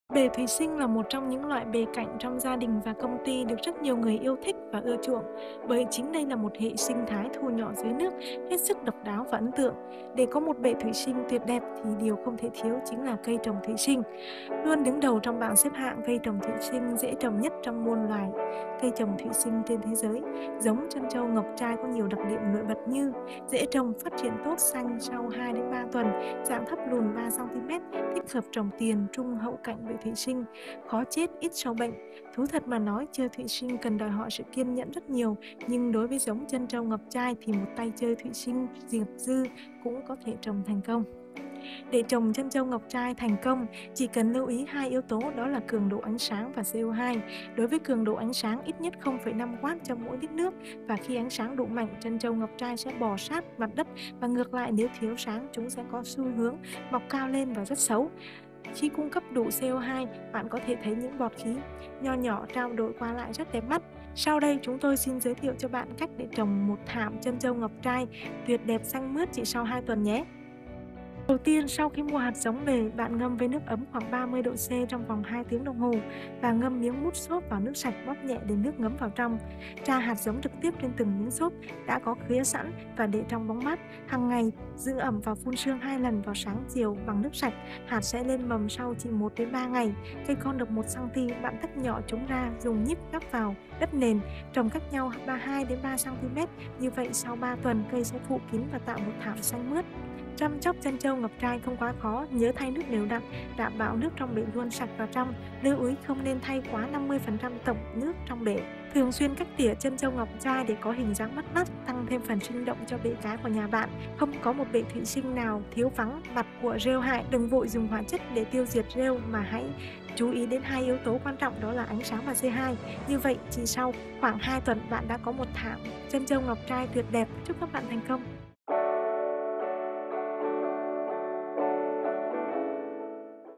Bể thủy sinh là một trong những loại bể cảnh trong gia đình và công ty được rất nhiều người yêu thích và ưa chuộng, bởi chính đây là một hệ sinh thái thu nhỏ dưới nước hết sức độc đáo và ấn tượng. Để có một bể thủy sinh tuyệt đẹp thì điều không thể thiếu chính là cây trồng thủy sinh. Luôn đứng đầu trong bảng xếp hạng cây trồng thủy sinh dễ trồng nhất trong muôn loài cây trồng thủy sinh trên thế giới. Giống trân châu ngọc trai có nhiều đặc điểm nổi bật như dễ trồng, phát triển tốt, xanh sau 2 đến 3 tuần, dạng thấp lùn 3 cm, thích hợp trồng tiền, trung, hậu cảnh bể thủy sinh, khó chết, ít sâu bệnh. Thú thật mà nói, chơi thủy sinh cần đòi hỏi sự kiên nhẫn rất nhiều, nhưng đối với giống trân châu ngọc trai thì một tay chơi thủy sinh diệp dư cũng có thể trồng thành công. Để trồng trân châu ngọc trai thành công, chỉ cần lưu ý hai yếu tố, đó là cường độ ánh sáng và CO2. Đối với cường độ ánh sáng ít nhất 0,5W cho mỗi lít nước, và khi ánh sáng đủ mạnh, trân châu ngọc trai sẽ bò sát mặt đất, và ngược lại nếu thiếu sáng chúng sẽ có xu hướng mọc cao lên và rất xấu. Khi cung cấp đủ CO2, bạn có thể thấy những bọt khí nho nhỏ trao đổi qua lại rất đẹp mắt. Sau đây chúng tôi xin giới thiệu cho bạn cách để trồng một thảm trân châu ngọc trai tuyệt đẹp xanh mướt chỉ sau 2 tuần nhé. Đầu tiên, sau khi mua hạt giống về, bạn ngâm với nước ấm khoảng 30 độ C trong vòng 2 tiếng đồng hồ và ngâm miếng mút xốp vào nước sạch, bóp nhẹ để nước ngấm vào trong. Tra hạt giống trực tiếp lên từng miếng xốp đã có khía sẵn và để trong bóng mát. Hàng ngày giữ ẩm và phun sương 2 lần vào sáng chiều bằng nước sạch. Hạt sẽ lên mầm sau chỉ 1 đến 3 ngày. Cây con được 1 cm, bạn tách nhỏ chúng ra, dùng nhíp gắp vào đất nền, trồng cách nhau 2 đến 3 cm. Như vậy sau 3 tuần cây sẽ phủ kín và tạo một thảm xanh mướt. Chăm sóc trân châu ngọc trai không quá khó, nhớ thay nước đều đặn, đảm bảo nước trong bể luôn sạch và trong. Lưu ý không nên thay quá 50% tổng nước trong bể. Thường xuyên cắt tỉa trân châu ngọc trai để có hình dáng bắt mắt, tăng thêm phần sinh động cho bể cá của nhà bạn. Không có một bể thủy sinh nào thiếu vắng mặt của rêu hại. Đừng vội dùng hóa chất để tiêu diệt rêu, mà hãy chú ý đến hai yếu tố quan trọng, đó là ánh sáng và C2. Như vậy chỉ sau khoảng 2 tuần bạn đã có một thảm trân châu ngọc trai tuyệt đẹp. Chúc các bạn thành công!